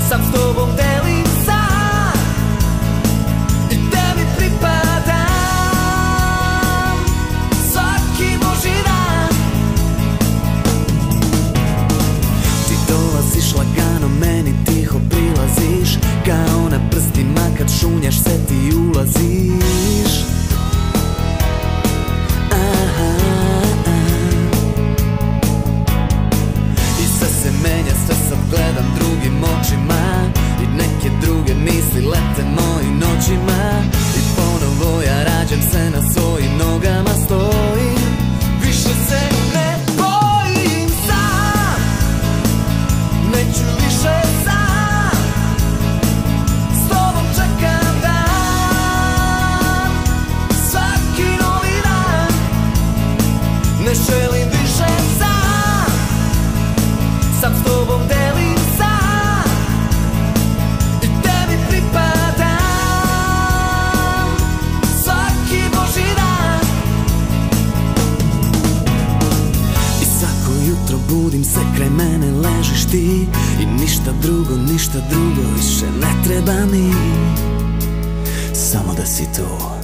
Sad s tobom delim san i tebi pripadam svaki Božji dan. Ti dolaziš lagano, meni tiho prilaziš, kao na prstima kad šunjaš se ti ulaziš. I sve se menja, sve sad gledam drugim očima i neke druge misli lete mojim noćima. I ponovo ja rađam se, na svojim nogama stojim, više se ne bojim sam, neću više sam, s tobom čekam dan, svaki novi dan. Ne želim više sam, sad s tobom delim san i tebi pripadam svaki Božji dan. I svako jutro budim se, kraj mene ležiš ti i ništa drugo više ne treba mi, samo da si tu.